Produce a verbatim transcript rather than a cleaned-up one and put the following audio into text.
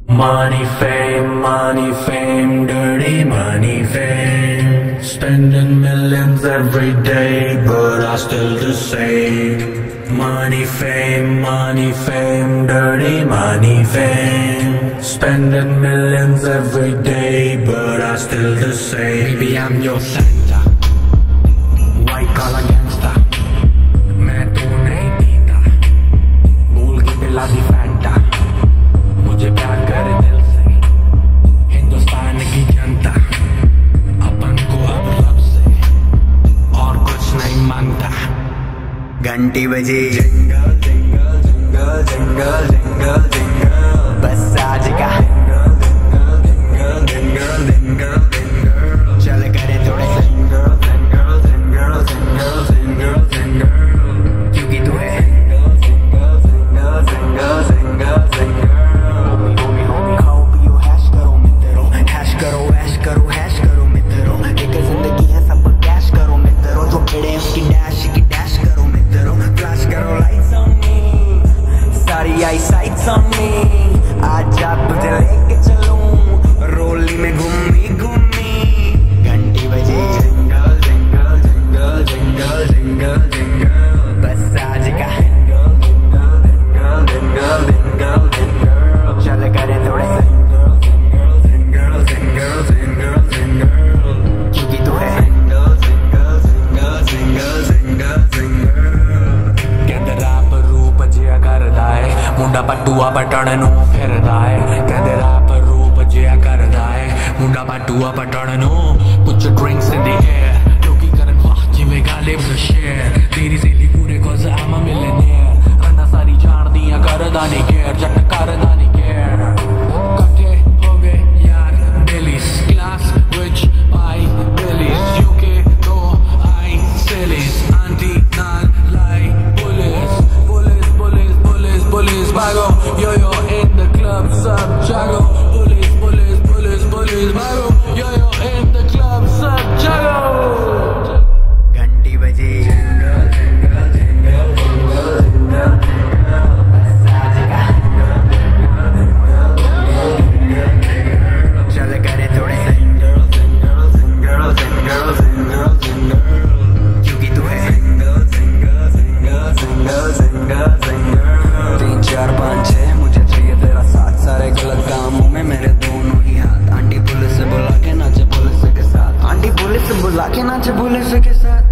Money, fame, money, fame, dirty money, fame. Spending millions every day, but I still the same. Money, fame, money, fame, dirty money, fame. Spending millions every day, but I still the same. Baby, I'm your Santa, white collar gangsta. मैं तो नहीं पीता, भूल के पिला दी Fanta. मुझे प्यार करे दिल से हिंदुस्तान की जनता. अपन को अब रब से और कुछ नहीं मांगता. घंटी बजी jingle jingle jingle jingle jingle jingle, बस आज का jingle jingle jingle jingle jingle. चल करे थोड़े jingle jingle jingle jingle jingle jingle, क्योंकि तू है jingle jingle jingle jingle jingle. Sights on me, आजा तुझे लेके चलूं, रोली में घूमी घूमी. घंटी बजी jingle jingle jingle jingle jingle jingle, बस आज का jingle jingle jingle jingle jingle. चल करे थोड़े jingle jingle jingle jingle jingle, क्योंकि तू है jingle jingle jingle jingle jingle jingle. कहते रैप रूप जिया करदा है, मुंडा पटुआ पटण नू फिरदा है. कहते रैप रूप जिया करदा है, मुंडा पटुआ पटण नू. Put your drinks in the air, लोकी करन वाह जिवें गालिब द शेर. तेरी सहेली पूरे cause I'm a millionaire. Ranna सारी जान दियां करदा नहीं केयर, जट करदा नहीं केयर. कट्ठे हो गए यार बिलीज, क्लास विच आई बिलीज. यूके तो आई सिलीज, आंटी नाल लाई police police police police police. भागो yo yo in the club sub jago, police police police police. भागो yo yo in the club sub jago. घंटी बजी jingle jingle jingle jingle jingle jingle, बस आज का जिंगल जिंगल जिंगल जिंगल. चल करे थोड़े jingle jingle jingle jingle jingle jingle, क्योंकि तू है jingle jingle jingle jingle jingle jingle. तीन चार पाँच छः मुझे चाहिए तेरा साथ, सारे गलत कामों में मेरे दोनों ही हाथ. आंटी पुलिस से बुला के नाचे पुलिस के साथ, आंटी पुलिस से बुला के नाचे पुलिस के साथ.